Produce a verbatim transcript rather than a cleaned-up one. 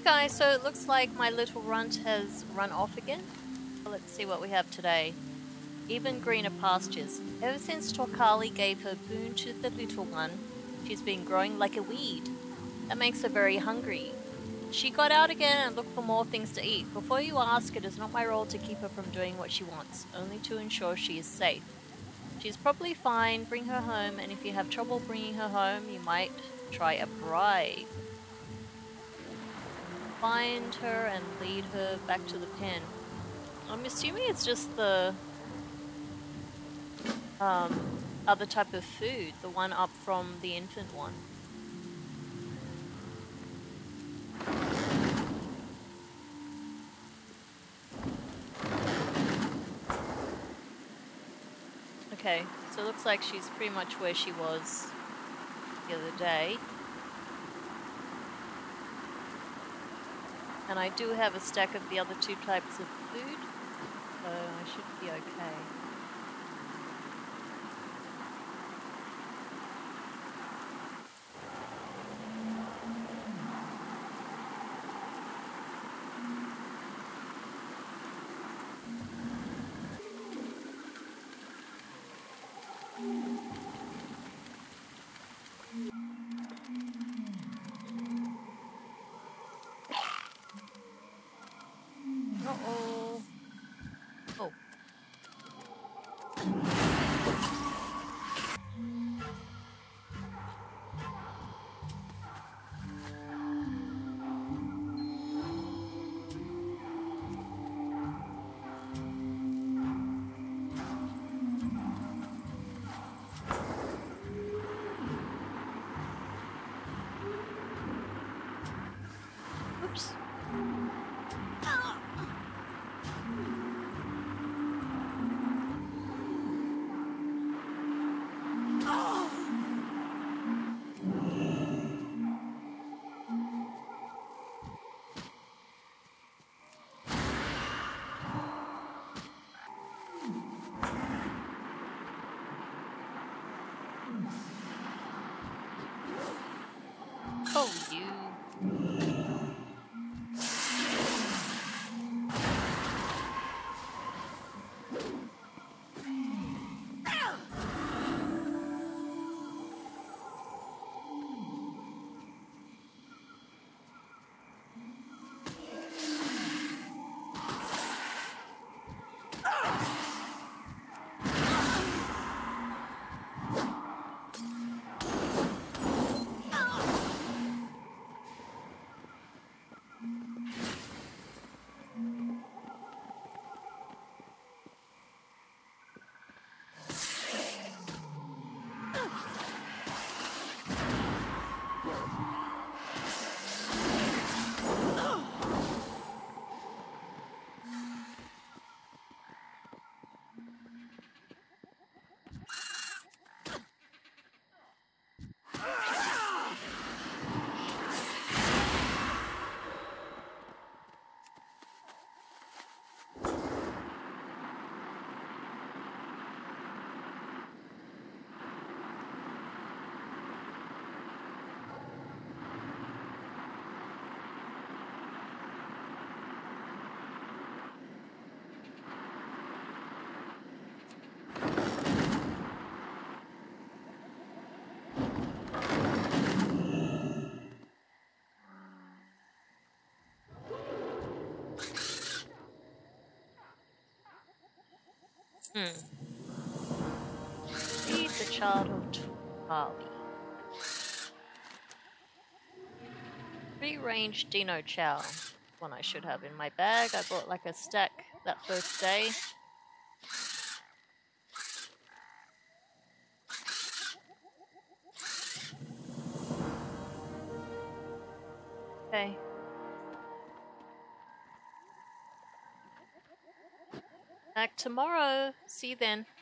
Hey guys, so it looks like my little runt has run off again. Let's see what we have today. Even Greener Pastures. Ever since Torkali gave her boon to the little one, she's been growing like a weed. That makes her very hungry. She got out again and looked for more things to eat. Before you ask, it is not my role to keep her from doing what she wants, only to ensure she is safe. She's probably fine, bring her home, and if you have trouble bringing her home, you might try a bribe. Find her and lead her back to the pen. I'm assuming it's just the um, other type of food, the one up from the infant one. Okay, so it looks like she's pretty much where she was the other day. And I do have a stack of the other two types of food, so I should be okay. Uh-oh. Oh. Oops. Oh, you. Hmm. Feed the child of Torkali. Free-range Dino Chow. One I should have in my bag. I bought like a stack that first day. Okay. Back tomorrow. See you then.